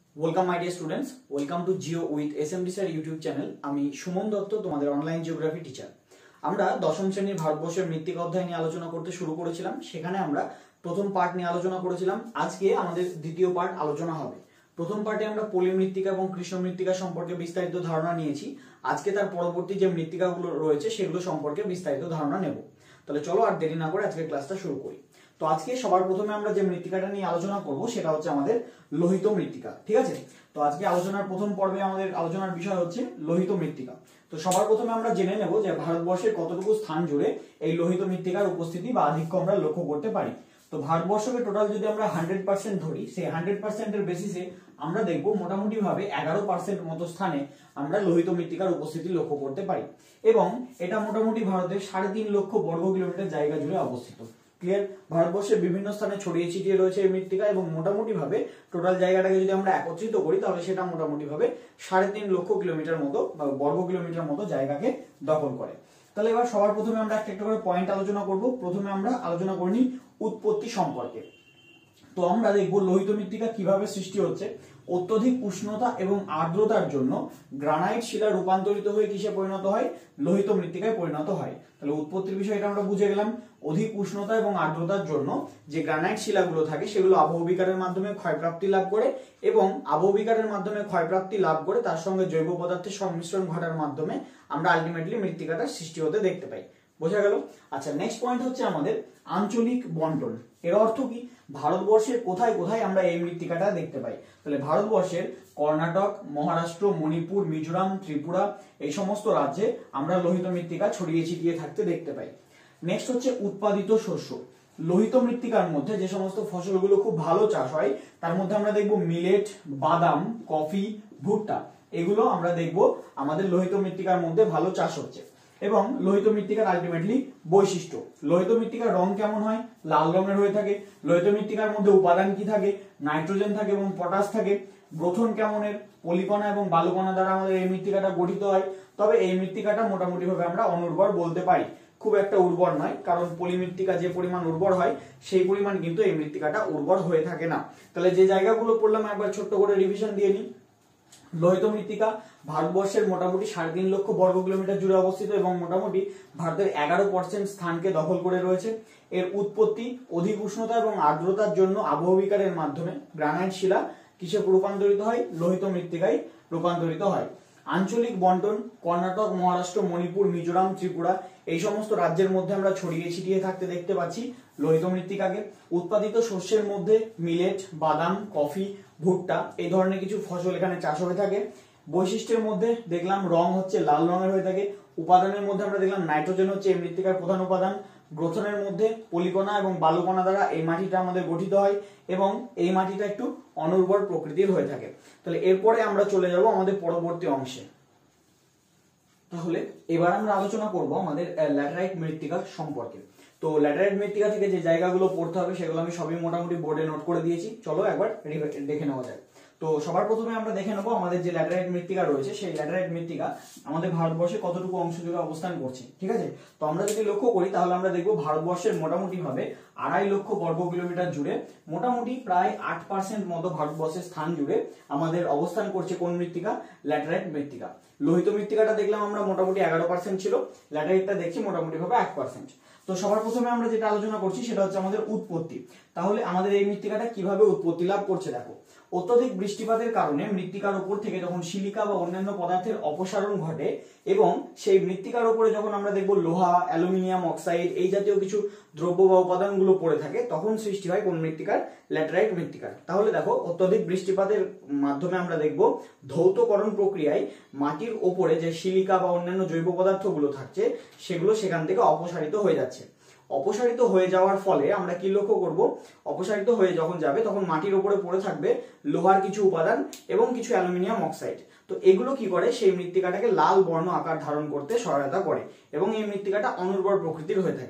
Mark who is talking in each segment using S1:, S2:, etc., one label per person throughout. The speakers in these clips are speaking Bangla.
S1: Welcome my dear students, welcome to geo with SMD sir YouTube channel. আমি সুমন দত্ত, তোমাদের অনলাইন জিওগ্রাফি টিচার। আমরা দশম শ্রেণীর ভারতবর্ষের মৃত্তিকা অধ্যায় নিয়ে আলোচনা করতে শুরু করেছিলাম। সেখানে আমরা প্রথম পার্ট নিয়ে আলোচনা করেছিলাম। আজকে আমাদের দ্বিতীয় পার্ট আলোচনা হবে। প্রথম পার্টে আমরা পলি মৃত্তিকা এবং কৃষ্ণ মৃত্তিকা সম্পর্কে বিস্তারিত ধারণা নিয়েছি। আজকে তার পরবর্তী যে মৃত্তিকাগুলো রয়েছে সেগুলো সম্পর্কে বিস্তারিত ধারণা নেব। তাহলে চলো আর দেরি না করে আজকে ক্লাসটা শুরু করি। তো আজকে সবার প্রথমে আমরা যে মৃত্তিকাটা নিয়ে আলোচনা করব সেটা হচ্ছে আমাদের লোহিত মৃত্তিকা। ঠিক আছে, তো আজকে আলোচনার প্রথম পর্বে আমাদের আলোচনার বিষয় হচ্ছে লোহিত মৃত্তিকা। তো সবার প্রথমে আমরা জেনে নেব যে ভারতবর্ষের কতটুকু স্থান জুড়ে এই লোহিত মৃত্তিকার উপস্থিতি বা আধিক্য আমরা লক্ষ্য করতে পারি। তো ভারতবর্ষকে টোটাল যদি আমরা 100% ধরি, সেই 100% এর বেসিসে আমরা দেখব মোটামুটি ভাবে 11% মতো স্থানে আমরা লোহিত মৃত্তিকার উপস্থিতি লক্ষ্য করতে পারি এবং এটা মোটামুটি ভারতের 3.5 লক্ষ বর্গ কিলোমিটার জায়গা জুড়ে অবস্থিত। ক্লিয়ার? ভারতবর্ষের বিভিন্ন স্থানে ছড়িয়ে ছিটিয়ে রয়েছে এই মৃত্তিকা এবং মোটামুটি ভাবে টোটাল জায়গাটাকে যদি আমরা একত্রিত করি তাহলে সেটা মোটামুটি ভাবে 3.5 লক্ষ কিলোমিটার মতো বা বর্গ কিলোমিটার মতো জায়গাকে দখল করে। তাহলে এবার সবার প্রথমে আমরা একটা একটা করে পয়েন্ট আলোচনা করব। প্রথমে আমরা আলোচনা করে নিই উৎপত্তি সম্পর্কে। তো আমরা দেখব লোহিত মৃত্তিকা কিভাবে সৃষ্টি হচ্ছে। অত্যধিক উষ্ণতা এবং আর্দ্রতার জন্য গ্রানাইট শিলা রূপান্তরিত হয়ে কিসে পরিণত হয়? লোহিত মৃত্তিকায় পরিণত হয়। তাহলে উৎপত্তির বিষয়টা আমরা বুঝে গেলাম। অধিক উষ্ণতা এবং আর্দ্রতার জন্য যে গ্রানাইট শিলাগুলো থাকে সেগুলো আবহবিকারের মাধ্যমে ক্ষয়প্রাপ্তি লাভ করে এবং আবহবিকারের মাধ্যমে ক্ষয়প্রাপ্তি লাভ করে তার সঙ্গে জৈব পদার্থের সংমিশ্রণ ঘটার মাধ্যমে আমরা আলটিমেটলি মৃত্তিকাটার সৃষ্টি হতে দেখতে পাই। বোঝা গেল? আচ্ছা, নেক্সট পয়েন্ট হচ্ছে আমাদের আঞ্চলিক বন্টন। এর অর্থ কি? ভারতবর্ষের কোথায় কোথায় আমরা এই মৃত্তিকাটা দেখতে পাই। তাহলে ভারতবর্ষের কর্ণাটক, মহারাষ্ট্র, মণিপুর, মিজোরাম, ত্রিপুরা এই সমস্ত রাজ্যে আমরা লোহিত মৃত্তিকা ছড়িয়ে ছিটিয়ে থাকতে দেখতে পাই। নেক্সট হচ্ছে উৎপাদিত শস্য। লোহিত মৃত্তিকার মধ্যে যে সমস্ত ফসলগুলো খুব ভালো চাষ হয় তার মধ্যে আমরা দেখব মিলেট, বাদাম, কফি, ভুট্টা, এগুলো আমরা দেখব আমাদের লোহিত মৃত্তিকার মধ্যে ভালো চাষ হচ্ছে। এবং লোহিত মৃত্তিকার আলটিমেটলি বৈশিষ্ট্য, লোহিত মৃত্তিকার রং কেমন হয়? লাল রঙের হয়ে থাকে। লোহিত মৃত্তিকার মধ্যে উপাদান কি থাকে? নাইট্রোজেন থাকে এবং পটাশ থাকে। গ্রথন কেমনের? পলিকণা এবং বালুকণা দ্বারা আমাদের এই মৃত্তিকাটা গঠিত হয়। তবে এই মৃত্তিকাটা মোটামুটি ভাবে আমরা অনুর্বর বলতে পারি, খুব একটা উর্বর নয়, কারণ পলি মৃত্তিকা যে পরিমাণ উর্বর হয় সেই পরিমাণ কিন্তু এই মৃত্তিকাটা উর্বর হয়ে থাকে না। তাহলে যে জায়গাগুলো পড়লাম একবার ছোট্ট করে রিভিশন দিয়ে নিই। লোহিত মৃত্তিকা ভারতবর্ষের মোটামুটি 3.5 লক্ষ বর্গ কিলোমিটার জুড়ে অবস্থিত এবং মোটামুটি ভারতের 11% স্থানকে দখল করে রয়েছে। এর উৎপত্তি অধিক উষ্ণতা এবং আর্দ্রতার জন্য আবহবিকারের মাধ্যমে গ্রানাইট শিলা কিসে রূপান্তরিত হয়? লোহিত মৃত্তিকায় রূপান্তরিত হয়। আঞ্চলিক বন্টন, কর্ণাটক, মহারাষ্ট্র, মণিপুর, মিজোরাম, ত্রিপুরা এই সমস্ত রাজ্যের মধ্যে আমরা ছড়িয়ে ছিটিয়ে থাকতে দেখতে পাচ্ছি লোহিত মৃত্তিকাকে। উৎপাদিত শস্যের মধ্যে মিলেট, বাদাম, কফি, ভুট্টা এই ধরনের কিছু ফসল এখানে চাষ হয়ে থাকে। বৈশিষ্ট্যের মধ্যে দেখলাম রং হচ্ছে লাল রঙের হয়ে থাকে। উপাদানের মধ্যে আমরা দেখলাম নাইট্রোজেন হচ্ছে এই মৃত্তিকার প্রধান উপাদান। গ্রথনের মধ্যে পলিকণা এবং বালুকণা দ্বারা এই মাটিটা আমাদের গঠিত হয় এবং এই মাটিটা একটু অনুর্বর প্রকৃতির হয়ে থাকে। তাহলে এরপরে আমরা চলে যাব আমাদের পরবর্তী অংশে। তাহলে এবার আমরা আলোচনা করব আমাদের ল্যাটেরাইট মৃত্তিকা সম্পর্কে। তো ল্যাটেরাইট মৃত্তিকা থেকে যে জায়গাগুলো পড়তে হবে সেগুলো আমি সবই মোটামুটি বোর্ডে নোট করে দিয়েছি। চলো একবার দেখে নেওয়া যায়। তো সবার প্রথমে আমরা দেখে নেবো আমাদের যে ল্যাটেরাইট মৃত্তিকা রয়েছে সেই ল্যাটেরাইট মৃত্তিকা আমাদের ভারতবর্ষে কতটুকু অংশ জুড়ে অবস্থান করছে। ঠিক আছে, তো আমরা যদি লক্ষ্য করি তাহলে আমরা দেখবো ভারতবর্ষের মোটামুটি ভাবে 2.5 লক্ষ বর্গ কিলোমিটার জুড়ে মোটামুটি প্রায় 8% মতো ভারতবর্ষের স্থান জুড়ে আমাদের অবস্থান করছে কোন মৃত্তিকা? ল্যাটেরাইট মৃত্তিকা। লোহিত মৃত্তিকাটা দেখলাম আমরা মোটামুটি 11% ছিল, ল্যাটেরাইটটা দেখছি মোটামুটি ভাবে 1%। তো সবার প্রথমে আমরা যেটা আলোচনা করছি সেটা হচ্ছে আমাদের উৎপত্তি। তাহলে আমাদের এই মৃত্তিকাটা কিভাবে উৎপত্তি লাভ করছে দেখো। অত্যধিক বৃষ্টিপাতের কারণে মৃত্তিকার উপর থেকে যখন সিলিকা বা অন্যান্য পদার্থের অপসারণ ঘটে এবং সেই মৃত্তিকার উপরে যখন আমরা দেখব লোহা, অ্যালুমিনিয়াম অক্সাইড এই জাতীয় কিছু দ্রব্য বা উপাদানগুলো পড়ে থাকে তখন সৃষ্টি হয় কোন মৃত্তিকার? ল্যাটেরাইট মৃত্তিকার। তাহলে দেখো অত্যধিক বৃষ্টিপাতের মাধ্যমে আমরা দেখব ধৌতকরণ প্রক্রিয়ায় মাটির ওপরে যে সিলিকা বা অন্যান্য জৈব পদার্থগুলো থাকছে সেগুলো সেখান থেকে অপসারিত হয়ে যাচ্ছে। অপসারিত হয়ে যাওয়ার ফলে আমরা কি লক্ষ্য করব? অপসারিত হয়ে যখন যাবে তখন মাটির উপরে পড়ে থাকবে লোহার কিছু উপাদান এবং কিছু অ্যালুমিনিয়াম অক্সাইড। তো এগুলো কি করে? সেই মৃত্তিকাটাকে লাল বর্ণ আকার ধারণ করতে সহায়তা করে এবং এই মৃত্তিকাটা অনুর্বর প্রকৃতির হয়ে থাকে।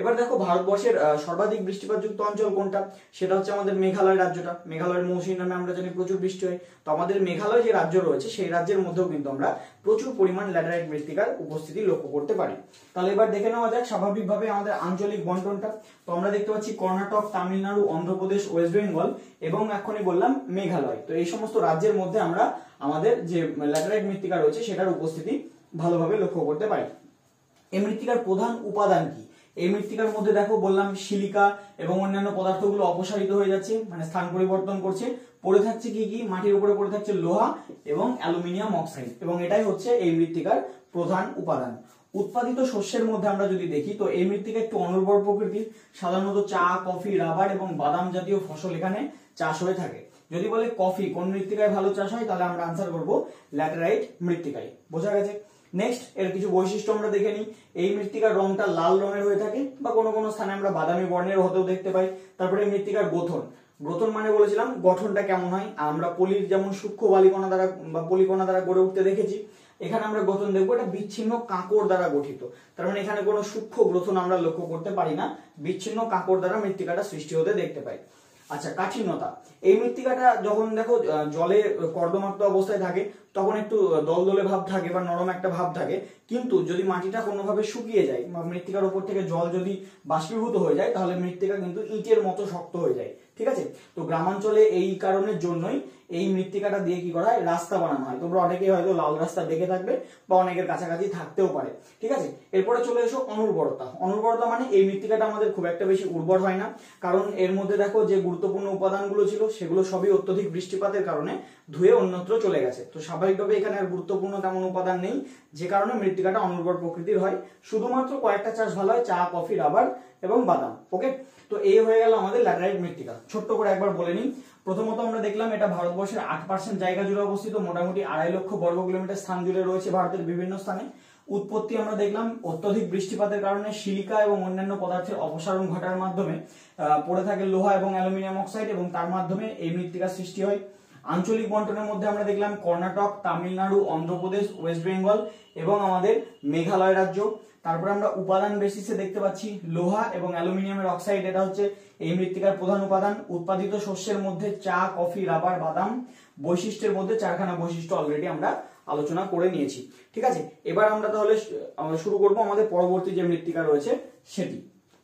S1: এবার দেখো ভারতবর্ষের সর্বাধিক বৃষ্টিপাতযুক্ত অঞ্চল কোনটা, সেটা হচ্ছে আমাদের মেঘালয় রাজ্যটা। মেঘালয়ের মৌসুমী নামে আমরা জানি প্রচুর বৃষ্টি হয়। তো আমাদের মেঘালয় যে রাজ্য রয়েছে সেই রাজ্যের মধ্যেও কিন্তু আমরা প্রচুর পরিমাণ ল্যাটেরাইট মৃত্তিকার উপস্থিতি লক্ষ্য করতে পারি। তাহলে এবার দেখে নেওয়া যাক স্বাভাবিকভাবে আমাদের আঞ্চলিক বন্টনটা। তো আমরা দেখতে পাচ্ছি কর্ণাটক, তামিলনাড়ু, অন্ধ্রপ্রদেশ, ওয়েস্ট বেঙ্গল এবং এখনই বললাম মেঘালয়। তো এই সমস্ত রাজ্যের মধ্যে আমরা আমাদের যে ল্যাটেরাইট মৃত্তিকা রয়েছে সেটার উপস্থিতি ভালোভাবে লক্ষ্য করতে পারি। এই মৃত্তিকার প্রধান উপাদান কি? এই মৃত্তিকার মধ্যে দেখো বললাম সিলিকা এবং অন্যান্য পদার্থগুলো অপসারিত হয়ে যাচ্ছে, মানে স্থান পরিবর্তন করছে। পড়ে থাকছে কি কি? মাটির উপরে পড়ে থাকছে লোহা এবং অ্যালুমিনিয়াম অক্সাইড, এবং এটাই হচ্ছে এই মৃত্তিকার প্রধান উপাদান। উৎপাদিত শস্যের মধ্যে আমরা যদি দেখি তো এই মৃত্তিকা একটু অনুর্বর প্রকৃতির। সাধারণত চা, কফি, রাবার এবং বাদাম জাতীয় ফসল এখানে চাষ হয়ে থাকে। যদি বলে কফি কোন মৃত্তিকায় ভালো চাষ হয়, তাহলে আমরা আনসার করব ল্যাটেরাইট মৃত্তিকায়। বোঝা গেছে? নেক্সট এর কিছু বৈশিষ্ট্য আমরা দেখে নিই। এই মৃত্তিকার রংটা লাল রঙের হয়ে থাকে বা কোনো কোনো স্থানে আমরা বাদামি বর্ণের হতেও দেখতে পাই। তারপরে এই মৃত্তিকার গ্রথন মানে বলেছিলাম গঠনটা কেমন হয়। আমরা পলির যেমন সূক্ষ্ম বালিকণা দ্বারা বা পলিকণা দ্বারা গড়ে উঠতে দেখেছি, এখানে আমরা গ্রথন দেখবো এটা বিচ্ছিন্ন কাঁকড় দ্বারা গঠিত। তার মানে এখানে কোনো সূক্ষ্ম গ্রথন আমরা লক্ষ্য করতে পারি না, বিচ্ছিন্ন কাঁকড় দ্বারা মৃত্তিকাটা সৃষ্টি হতে দেখতে পাই। আচ্ছা, কাঠিন্যতা। এই মৃত্তিকাটা যখন দেখো জলে কর্দমাক্ত অবস্থায় থাকে তখন একটু দলদলে ভাব থাকে বা নরম একটা ভাব থাকে, কিন্তু যদি মাটিটা কোনোভাবে শুকিয়ে যায় বা মৃত্তিকার উপর থেকে জল যদি বাষ্পীভূত হয়ে যায় তাহলে মৃত্তিকা কিন্তু ইটের মতো শক্ত হয়ে যায়। ঠিক আছে? তো গ্রামাঞ্চলে এই কারণের জন্যই এই মৃত্তিকাটা দিয়ে কি করা হয়, রাস্তা বানানো হয়। তোমরা অনেকেই হয়তো লাল রাস্তা দেখে থাকবে বা অনেকের কাছাকাছি থাকতেও পারে। ঠিক আছে? এরপরে চলে এসো অনুর্বরতা। অনুর্বরতা মানে এই মৃত্তিকাটা আমাদের খুব একটা বেশি উর্বর হয় না, কারণ এর মধ্যে দেখো যে গুরুত্বপূর্ণ উপাদানগুলো ছিল সেগুলো সবই অত্যধিক বৃষ্টিপাতের কারণে ধুয়ে অন্যত্র চলে গেছে। তো স্বাভাবিকভাবে এখানে আর গুরুত্বপূর্ণ তেমন উপাদান নেই, যে কারণে মৃত্তিকাটা অনুর্বর প্রকৃতির হয়। শুধুমাত্র কয়েকটা চাষ ভালো হয়, চা, কফি, রাবার এবং বাদাম। ওকে, তো এই হয়ে গেল আমাদের ল্যাটেরাইট মৃত্তিকা। ছোট্ট করে একবার বলে নিই। প্রথমত আমরা দেখলাম এটা ভারতবর্ষের 8% জায়গা জুড়ে অবস্থিত, মোটামুটি 2.5 লক্ষ বর্গ কিলোমিটার স্থান জুড়ে রয়েছে ভারতের বিভিন্ন স্থানে। উৎপত্তি আমরা দেখলাম অত্যধিক বৃষ্টিপাতের কারণে সিলিকা এবং অন্যান্য পদার্থের অপসারণ ঘটার মাধ্যমে পড়ে থাকে লোহা এবং অ্যালুমিনিয়াম অক্সাইড, এবং তার মাধ্যমে এই মৃত্তিকার সৃষ্টি হয়। আঞ্চলিক বন্টনের মধ্যে আমরা দেখলাম কর্ণাটক, তামিলনাড়ু, অন্ধ্রপ্রদেশ, ওয়েস্ট বেঙ্গল এবং আমাদের মেঘালয় রাজ্য। তারপরে আমরা উপাদান বেসিসে দেখতে পাচ্ছি লোহা এবং অ্যালুমিনিয়ামের অক্সাইড, এটা হচ্ছে এই মৃত্তিকার প্রধান উপাদান। উৎপাদিত শস্যের মধ্যে চা, কফি, রাবার, বাদাম। বৈশিষ্ট্যের মধ্যে 4খানা বৈশিষ্ট্য অলরেডি আমরা আলোচনা করে নিয়েছি। ঠিক আছে? এবার আমরা তাহলে শুরু করব আমাদের পরবর্তী যে মৃত্তিকা রয়েছে সেটি।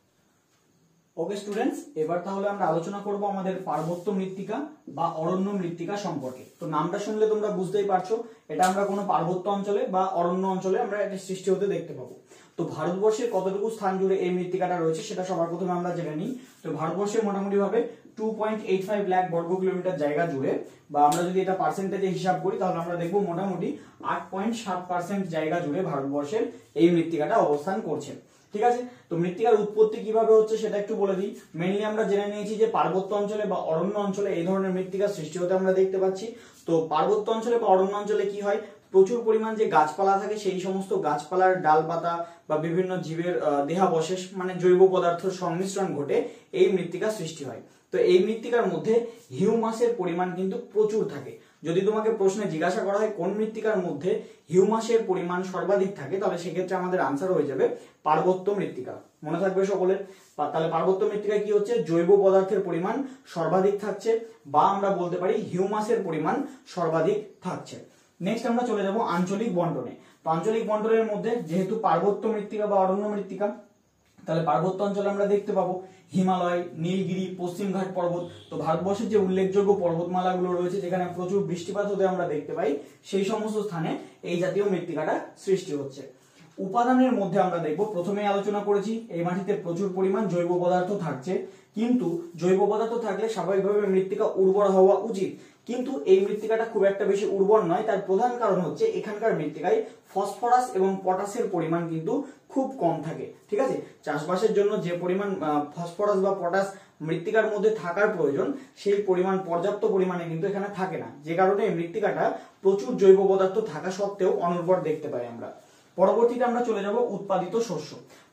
S1: ওকে স্টুডেন্টস, এবার তাহলে আমরা আলোচনা করব আমাদের পার্বত্য মৃত্তিকা বা অরণ্য মৃত্তিকা সম্পর্কে। তো নামটা শুনলে তোমরা বুঝতেই পারছো এটা আমরা কোনো পার্বত্য অঞ্চলে বা অরণ্য অঞ্চলে আমরা এটা সৃষ্টি হতে দেখতে পাবো। তো ভারতবর্ষের কতটুকু স্থান জুড়ে এই মৃত্তিকাটা রয়েছে সেটা সবার প্রথমে আমরা জেনে নিই। তো ভারতবর্ষের মোটামুটি ভাবে 2.85 লাখ বর্গ কিলোমিটার জায়গা জুড়ে, বা আমরা যদি এটা পার্সেন্টেজে হিসাব করি তাহলে আমরা দেখবো মোটামুটি 8.7% জায়গা জুড়ে ভারতবর্ষের এই মৃত্তিকাটা অবস্থান করছে। ঠিক আছে? তো মৃত্তিকার উৎপত্তি কিভাবে হচ্ছে সেটা একটু বলে দিই। মেইনলি আমরা জেনে নিয়েছি যে পার্বত্য অঞ্চলে বা অরণ্য অঞ্চলে এই ধরনের মৃত্তিকা সৃষ্টি হতে আমরা দেখতে পাচ্ছি। তো পার্বত্য অঞ্চলে বা অরণ্য অঞ্চলে কি হয়, প্রচুর পরিমাণ যে গাছপালা থাকে সেই সমস্ত গাছপালার ডালপাতা বা বিভিন্ন জীবের দেহাবশেষ মানে জৈব পদার্থের সংমিশ্রণ ঘটে এই মৃত্তিকা সৃষ্টি হয়। তো এই মৃত্তিকার মধ্যে হিউমাসের পরিমাণ কিন্তু প্রচুর থাকে। যদি তোমাকে প্রশ্নে জিজ্ঞাসা করা হয় কোন মৃত্তিকার মধ্যে হিউমাসের পরিমাণ সর্বাধিক থাকে, তাহলে সেক্ষেত্রে আমাদের আনসার হয়ে যাবে পার্বত্য মৃত্তিকা। মনে থাকবে সকলের। তাহলে পার্বত্য মৃত্তিকায় কি হচ্ছে, জৈব পদার্থের পরিমাণ সর্বাধিক থাকছে, বা আমরা বলতে পারি হিউমাসের পরিমাণ সর্বাধিক থাকছে। নেক্সট আমরা চলে যাব আঞ্চলিক বন্টনে। তো আঞ্চলিক বন্টনের মধ্যে যেহেতু পার্বত্য মৃত্তিকা বা অরণ্য মৃত্তিকা, তাহলে পার্বত্য অঞ্চলে আমরা দেখতে পাবো হিমালয়, নীলগিরি, পশ্চিমঘাট পর্বত। তো ভারতবর্ষের যে উল্লেখযোগ্য পর্বতমালাগুলো রয়েছে যেখানে প্রচুর বৃষ্টিপাত হতে আমরা দেখতে পাই, সেই সমস্ত স্থানে এই জাতীয় মৃত্তিকাটা সৃষ্টি হচ্ছে। উপাদানের মধ্যে আমরা দেখব, প্রথমেই আলোচনা করেছি এই মাটিতে প্রচুর পরিমাণ জৈব পদার্থ থাকছে, কিন্তু জৈব পদার্থ থাকলে স্বাভাবিকভাবে মৃত্তিকা উর্বর হওয়া উচিত, কিন্তু এই মৃত্তিকাটা খুব একটা বেশি উর্বর নয়। তার প্রধান কারণ হচ্ছে এখানকার মৃত্তিকায় ফসফরাস এবং পটাশের পরিমাণ কিন্তু খুব কম থাকে। ঠিক আছে? চাষবাসের জন্য যে পরিমাণ ফসফরাস বা পটাশ মৃত্তিকার মধ্যে থাকার প্রয়োজন সেই পরিমাণ পর্যাপ্ত পরিমাণে কিন্তু এখানে থাকে না, যে কারণে এই মৃত্তিকাটা প্রচুর জৈব পদার্থ থাকা সত্ত্বেও অনুর্বর দেখতে পাই আমরা। পরবর্তীতে আমরা চলে যাব উৎপাদিত শস্য।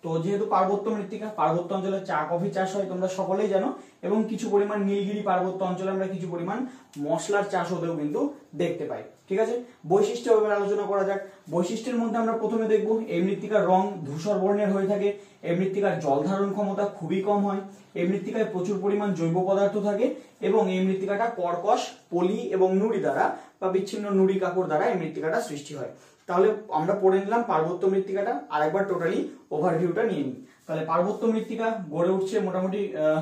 S1: তো যেহেতু পার্বত্য মৃত্তিকা, পার্বত্য অঞ্চলে চা কফি চাষ হয় তোমরা সকলেই জানো, এবং কিছু পরিমাণ নীলগিরি পার্বত্য অঞ্চলে আমরা কিছু পরিমাণ মশলার চাষ হতেও কিন্তু দেখতে পাই। ঠিক আছে, বৈশিষ্ট্য এবার আলোচনা করা যাক। বৈশিষ্ট্যের মধ্যে আমরা প্রথমে দেখব এই মৃত্তিকার রং ধূসর বর্ণের হয়ে থাকে, এই মৃত্তিকার জল ধারণ ক্ষমতা খুবই কম হয়, এই মৃত্তিকায় প্রচুর পরিমাণ জৈব পদার্থ থাকে, এবং এই মৃত্তিকাটা কর্কশ, পলি এবং নুড়ি দ্বারা বা বিচ্ছিন্ন নুড়ি কাকড় দ্বারা এই মৃত্তিকাটা সৃষ্টি হয়। তাহলে আমরা পড়ে নিলাম পার্বত্য মৃত্তিকাটা, আরেকবার টোটালি ওভারভিউটা নিয়ে নিই। তাহলে পার্বত্য মৃত্তিকা গড়ে উঠছে মোটামুটি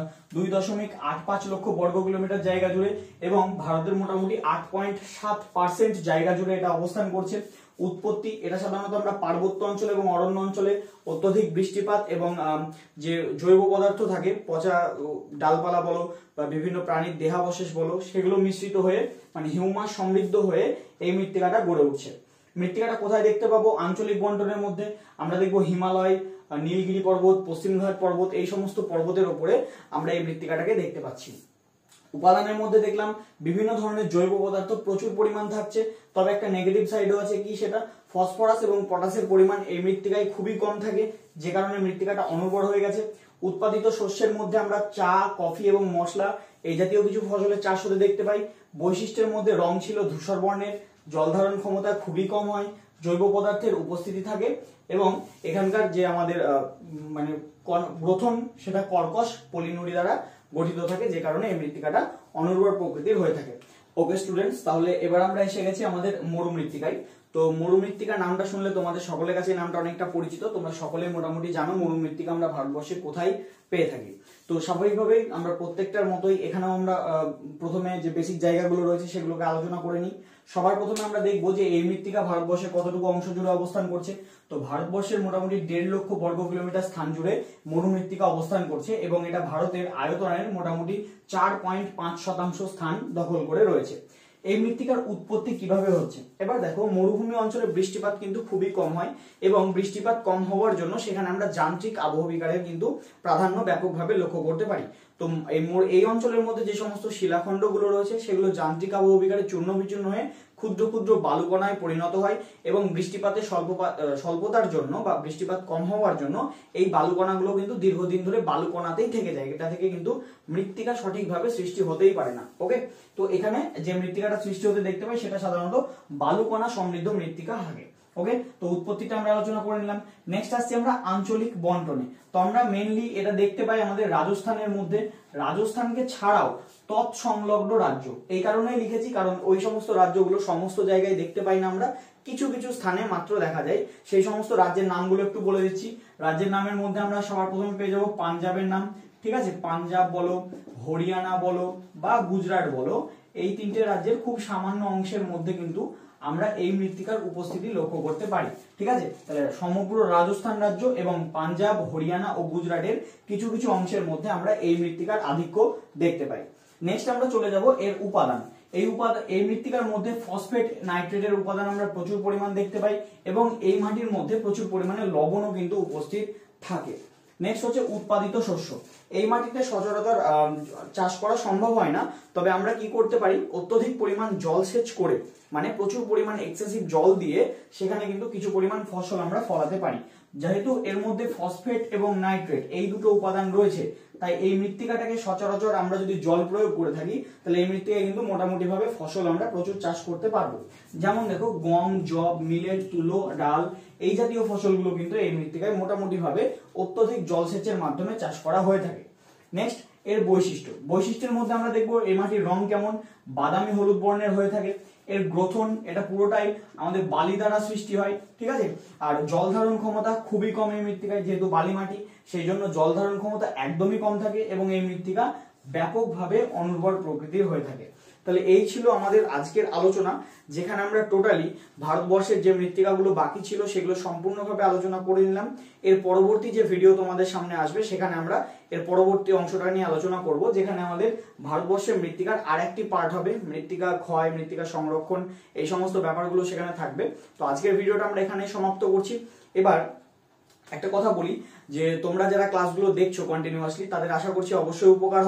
S1: 2.85 লক্ষ বর্গ কিলোমিটার জায়গা জুড়ে, এবং ভারতের মোটামুটি 8.7% জায়গা জুড়ে এটা অবস্থান করছে। উৎপত্তি, এটা সাধারণত আমরা পার্বত্য অঞ্চল এবং অরণ্য অঞ্চলে অত্যধিক বৃষ্টিপাত এবং যে জৈব পদার্থ থাকে, পচা ডালপালা বলো বা বিভিন্ন প্রাণীর দেহাবশেষ বলো, সেগুলো মিশ্রিত হয়ে মানে হিউমাস সমৃদ্ধ হয়ে এই মৃত্তিকাটা গড়ে উঠছে। মৃত্তিকাটা কোথায় দেখতে পাবো? আঞ্চলিক বন্টনের মধ্যে আমরা দেখবো হিমালয়, নীলগিরি পর্বত, পশ্চিমঘাট পর্বত, এই সমস্ত পর্বতের উপরে আমরা এই মৃত্তিকাটাকে দেখতে পাচ্ছি। উপাদানের মধ্যে দেখলাম বিভিন্ন ধরনের জৈব পদার্থ প্রচুর পরিমাণ থাকছে, তবে একটা নেগেটিভ সাইডও আছে, কি সেটা? ফসফরাস এবং পটাশের পরিমাণ এই মৃত্তিকায় খুবই কম থাকে, যে কারণে মৃত্তিকাটা অনুর্বর হয়ে গেছে। উৎপাদিত শস্যের মধ্যে আমরা চা, কফি এবং মশলা এই জাতীয় কিছু ফসলের চাষ হতে দেখতে পাই। বৈশিষ্ট্যের মধ্যে রং ছিল ধূসর বর্ণের, জল ধারণ ক্ষমতা খুবই কম হয়, জৈব পদার্থের উপস্থিতি থাকে, এবং এখানকার যে আমাদের মানে গ্রথন সেটা কর্কশ পলিনুড়ি দ্বারা গঠিত থাকে, যে কারণে এই মৃত্তিকাটা অনুর্বর প্রকৃতির হয়ে থাকে। ওকে স্টুডেন্টস, তাহলে এবার আমরা এসে গেছি আমাদের মরু মৃত্তিকায়। তো মরু মৃত্তিকা নামটা শুনলে তোমাদের সকলের কাছে নামটা অনেকটা পরিচিত, তোমরা সকলে মোটামুটি জানো মরু মৃত্তিকা আমরা ভারতবর্ষে কোথায় পেয়ে থাকি। তো স্বাভাবিকভাবেই আমরা প্রত্যেকটার মতোই এখানেও আমরা প্রথমে যে বেসিক জায়গাগুলো রয়েছে সেগুলোকে আলোচনা করে নিই। সবার প্রথমে আমরা দেখবো যে এই মৃত্তিকা ভারতবর্ষে কতটুকু অংশ জুড়ে অবস্থান করছে। তো ভারতবর্ষের মোটামুটি 1.5 লক্ষ বর্গ কিলোমিটার স্থান জুড়ে মরু মৃত্তিকা অবস্থান করছে, এবং এটা ভারতের আয়তনের মোটামুটি 4.5% স্থান দখল করে রয়েছে। এই মৃত্তিকার উৎপত্তি কিভাবে হচ্ছে? এবার দেখো, মরুভূমি অঞ্চলে বৃষ্টিপাত কিন্তু খুবই কম হয়, এবং বৃষ্টিপাত কম হওয়ার জন্য সেখানে আমরা যান্ত্রিক আবহবিকারের কিন্তু প্রাধান্য ব্যাপকভাবে লক্ষ্য করতে পারি। তো এই অঞ্চলের মধ্যে যে সমস্ত শিলাখণ্ডগুলো রয়েছে সেগুলো যান্ত্রিক আবহবিকারে চূর্ণ বিচূর্ণ হয়ে ক্ষুদ্র ক্ষুদ্র বালুকণায় পরিণত হয়, এবং বৃষ্টিপাতের স্বল্পতার জন্য বা বৃষ্টিপাত কম হওয়ার জন্য এই বালুকণাগুলো কিন্তু দীর্ঘদিন ধরে বালুকণাতেই থেকে যায়, এটা থেকে কিন্তু মৃত্তিকা সঠিকভাবে সৃষ্টি হতেই পারে না। ওকে, তো এখানে যে মৃত্তিকাটা সৃষ্টি হতে দেখতে পাই সেটা সাধারণত বালুকণা সমৃদ্ধ মৃত্তিকা থাকে। ওকে, তো উৎপত্তিটা আমরা আলোচনা করে নিলাম। নেক্সট আসছি আমরা আঞ্চলিক বন্টনে। তো আমরা মেইনলি এটা দেখতে পাই আমাদের রাজস্থানের মধ্যে, রাজস্থানকে ছাড়াও তৎসংলগ্ন রাজ্য, এই কারণেই লিখেছি কারণ ওই সমস্ত রাজ্যগুলো সমস্ত জায়গায় দেখতে পাই না আমরা, কিছু কিছু স্থানে মাত্র দেখা যায়। সেই সমস্ত রাজ্যের নামগুলো একটু বলে দিচ্ছি। রাজ্যের নামের মধ্যে আমরা সবার প্রথমে পেয়ে যাবো পাঞ্জাবের নাম, ঠিক আছে? পাঞ্জাব বলো, হরিয়ানা বলো বা গুজরাট বলো, এই তিনটে রাজ্যের খুব সামান্য অংশের মধ্যে কিন্তু আমরা এই মৃত্তিকার উপস্থিতি লক্ষ্য করতে পারি। ঠিক আছে, তাহলে সমগ্র রাজস্থান রাজ্য এবং পাঞ্জাব, হরিয়ানা ও গুজরাটের কিছু কিছু অংশের মধ্যে আমরা এই মৃত্তিকার আধিক্য দেখতে পাই। নেক্সট আমরা চলে যাব এর উপাদান। এই মৃত্তিকার মধ্যে ফসফেট, নাইট্রেটের উপাদান আমরা প্রচুর পরিমাণ দেখতে পাই, এবং এই মাটির মধ্যে প্রচুর পরিমাণে লবণও কিন্তু উপস্থিত থাকে। নেক্সট হচ্ছে উৎপাদিত শস্য। এই মাটিতে সচরাচর চাষ করা সম্ভব হয় না, তবে আমরা কি করতে পারি? অত্যধিক পরিমাণ জলসেচ করে, মানে প্রচুর পরিমাণ এক্সেসিভ জল দিয়ে সেখানে কিন্তু কিছু পরিমাণ ফসল আমরা ফলাতে পারি। যেহেতু এর মধ্যে ফসফেট এবং নাইট্রেট এই দুটো উপাদান রয়েছে, তাই এই মৃত্তিকাটাকে সচরাচর আমরা যদি জল প্রয়োগ করে থাকি তাহলে এই মৃত্তিকায় কিন্তু মোটামুটি ভাবে ফসল আমরা প্রচুর চাষ করতে পারবো। যেমন দেখো, গম, যব, মিলেট, তুলো, ডাল এই জাতীয় ফসলগুলো কিন্তু এই মৃত্তিকায় মোটামুটি ভাবে অত্যধিক জলসেচের মাধ্যমে চাষ করা হয়ে থাকে। নেক্সট এর বৈশিষ্ট্যের মধ্যে আমরা দেখবো এই মাটির রং কেমন, বাদামি হলুদ বর্ণের হয়ে থাকে। এর গ্রথন, এটা পুরোটাই আমাদের বালি দ্বারা সৃষ্টি হয়, ঠিক আছে? আর জল ধারণ ক্ষমতা খুবই কম এই মৃত্তিকায়, যেহেতু বালি মাটি সেই জন্য জল ধারণ ক্ষমতা একদমই কম থাকে, এবং এই মৃত্তিকা ব্যাপকভাবে অনুর্বর প্রকৃতির হয়ে থাকে। তাহলে এই ছিল আমাদের আজকের আলোচনা, যেখানে আমরা টোটালি ভারতবর্ষের যে মৃত্তিকাগুলো বাকি ছিল সেগুলো সম্পূর্ণভাবে আলোচনা করে নিলাম। এর পরবর্তী যে ভিডিও তোমাদের সামনে আসবে সেখানে আমরা এর পরবর্তী অংশটা নিয়ে আলোচনা করব, যেখানে আমাদের ভারতবর্ষের মৃত্তিকার আরেকটি পার্ট হবে, মৃত্তিকা ক্ষয়, মৃত্তিকা সংরক্ষণ, এই সমস্ত ব্যাপারগুলো সেখানে থাকবে। তো আজকের ভিডিওটা আমরা এখানে সমাপ্ত করছি। এবার একটা কথা বলি যে তোমরা যারা ক্লাসগুলো দেখছো কন্টিনিউয়াসলি, তাদের আশা করছি অবশ্যই উপকার হবে,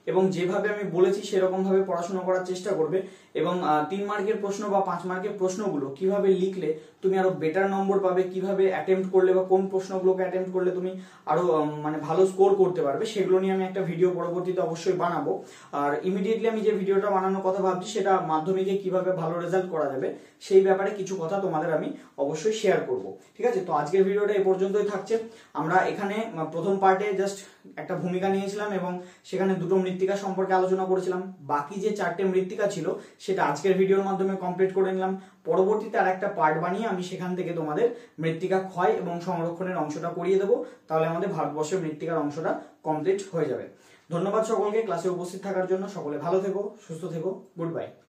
S1: এবং যেভাবে আমি বলেছি সেরকম ভাবে পড়াশোনা করার চেষ্টা করবে এবং 3 মার্কের প্রশ্ন বা 5 মার্কের প্রশ্নগুলো কিভাবে লিখলে তুমি আরো বেটার নম্বর পাবে, কিভাবে অ্যাটেম্প্ট করলে বা কোন প্রশ্নগুলোকে অ্যাটেম্প্ট করলে তুমি আরো মানে ভালো স্কোর করতে পারবে, সেগুলো নিয়ে আমি একটা ভিডিও পরবর্তীতে অবশ্যই বানাবো। আর ইমিডিয়েটলি আমি যে ভিডিওটা বানানোর কথা ভাবছি সেটা মাধ্যমিকে কিভাবে ভালো রেজাল্ট করা যাবে সেই ব্যাপারে কিছু কথা তোমাদের আমি অবশ্যই শেয়ার করব। ঠিক আছে, তো আজকের ভিডিওটা এই পর্যন্তই থাকছে। আমরা এখানে প্রথম পার্টে জাস্ট একটা ভূমিকা নিয়েছিলাম এবং সেখানে দুটো মৃত্তিকা সম্পর্কে আলোচনা করেছিলাম। বাকি যে 4টে মৃত্তিকা ছিল সেটা আজকের ভিডিওর মাধ্যমে কমপ্লিট করে নিলাম। পরবর্তীতে আর একটা পার্ট বানিয়ে আমি সেখান থেকে তোমাদের মৃত্তিকা ক্ষয় এবং সংরক্ষণের অংশটা করিয়ে দেবো, তাহলে আমাদের ভারতবর্ষের মৃত্তিকার অংশটা কমপ্লিট হয়ে যাবে। ধন্যবাদ সকলকে ক্লাসে উপস্থিত থাকার জন্য। সকলে ভালো থেকো, সুস্থ থেকো, গুড বাই।